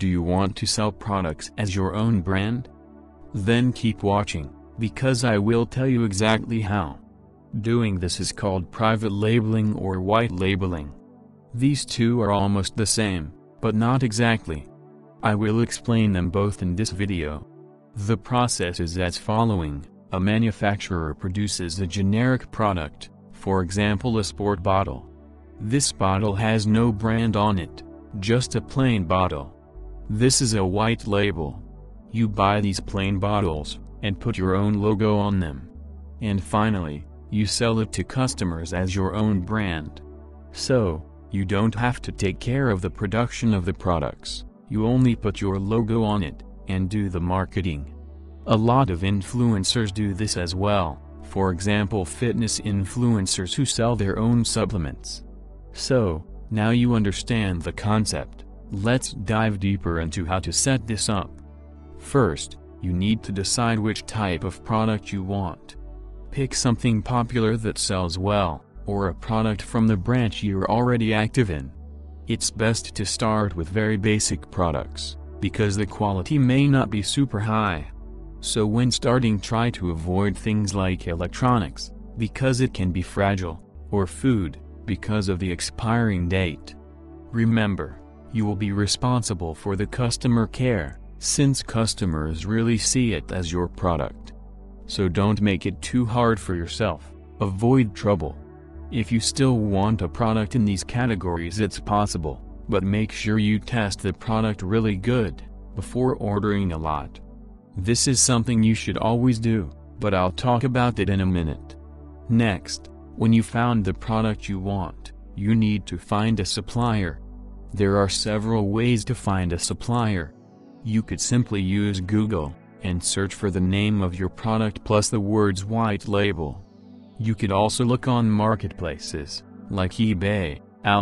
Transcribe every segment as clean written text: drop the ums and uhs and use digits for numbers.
Do you want to sell products as your own brand? Then keep watching, because I will tell you exactly how. Doing this is called private labeling or white labeling. These two are almost the same, but not exactly. I will explain them both in this video. The process is as following: a manufacturer produces a generic product, for example a sport bottle. This bottle has no brand on it, just a plain bottle. This is a white label. You buy these plain bottles, and put your own logo on them. And finally, you sell it to customers as your own brand. So, you don't have to take care of the production of the products, you only put your logo on it, and do the marketing. A lot of influencers do this as well, for example fitness influencers who sell their own supplements. So, now you understand the concept, let's dive deeper into how to set this up. First, you need to decide which type of product you want. Pick something popular that sells well, or a product from the branch you're already active in. It's best to start with very basic products, because the quality may not be super high. So when starting, try to avoid things like electronics, because it can be fragile, or food, because of the expiring date. Remember, you will be responsible for the customer care, since customers really see it as your product. So don't make it too hard for yourself, avoid trouble. If you still want a product in these categories, it's possible, but make sure you test the product really good, before ordering a lot. This is something you should always do, but I'll talk about it in a minute. Next, when you found the product you want, you need to find a supplier. There are several ways to find a supplier. You could simply use Google, and search for the name of your product plus the words white label. You could also look on marketplaces, like eBay,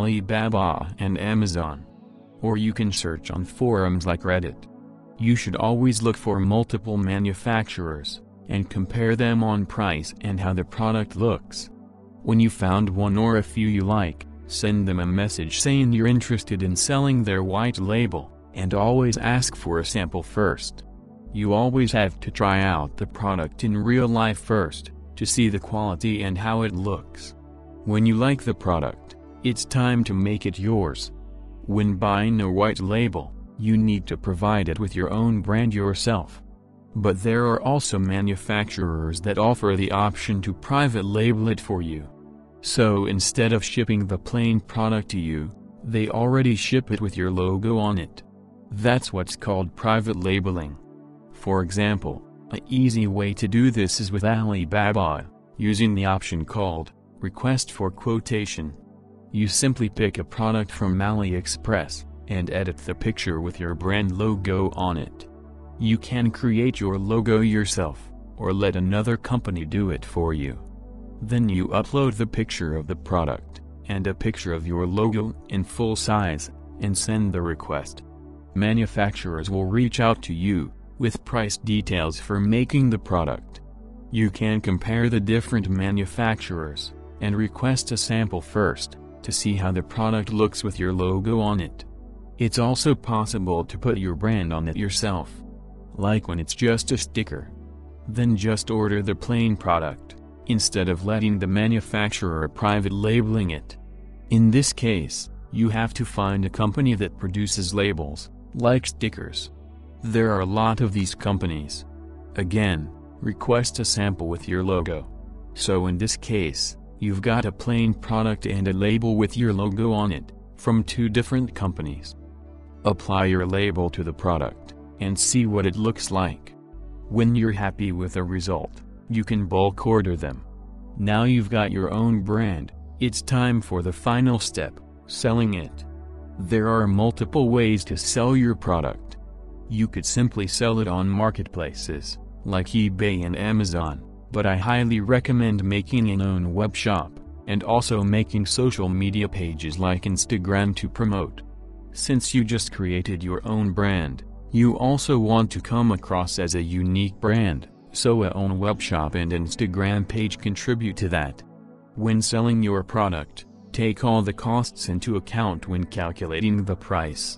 Alibaba and Amazon. Or you can search on forums like Reddit. You should always look for multiple manufacturers, and compare them on price and how the product looks. When you found one or a few you like, send them a message saying you're interested in selling their white label, and always ask for a sample first. You always have to try out the product in real life first, to see the quality and how it looks. When you like the product, it's time to make it yours. When buying a white label, you need to provide it with your own brand yourself. But there are also manufacturers that offer the option to private label it for you. So instead of shipping the plain product to you, they already ship it with your logo on it. That's what's called private labeling. For example, an easy way to do this is with Alibaba, using the option called Request for Quotation. You simply pick a product from AliExpress, and edit the picture with your brand logo on it. You can create your logo yourself, or let another company do it for you. Then you upload the picture of the product, and a picture of your logo in full size, and send the request. Manufacturers will reach out to you, with price details for making the product. You can compare the different manufacturers, and request a sample first, to see how the product looks with your logo on it. It's also possible to put your brand on it yourself, like when it's just a sticker. Then just order the plain product, instead of letting the manufacturer private labeling it. In this case, you have to find a company that produces labels, like stickers. There are a lot of these companies. Again, request a sample with your logo. So in this case, you've got a plain product and a label with your logo on it, from two different companies. Apply your label to the product, and see what it looks like. When you're happy with the result, you can bulk order them. Now you've got your own brand, it's time for the final step, selling it. There are multiple ways to sell your product. You could simply sell it on marketplaces, like eBay and Amazon, but I highly recommend making an own web shop, and also making social media pages like Instagram to promote. Since you just created your own brand, you also want to come across as a unique brand, so a own web shop and Instagram page contribute to that. When selling your product, take all the costs into account when calculating the price.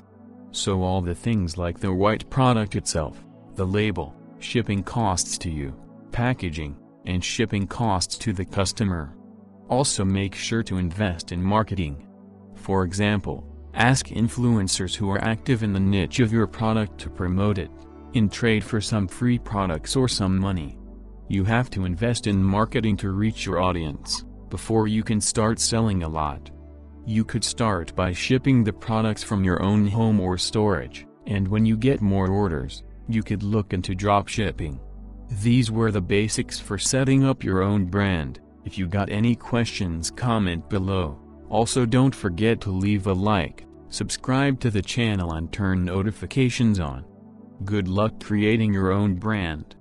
So all the things like the white product itself, the label, shipping costs to you, packaging, and shipping costs to the customer. Also make sure to invest in marketing. For example, ask influencers who are active in the niche of your product to promote it, in trade for some free products or some money. You have to invest in marketing to reach your audience, before you can start selling a lot. You could start by shipping the products from your own home or storage, and when you get more orders, you could look into drop shipping. These were the basics for setting up your own brand. If you got any questions, comment below. Also don't forget to leave a like, subscribe to the channel and turn notifications on. Good luck creating your own brand.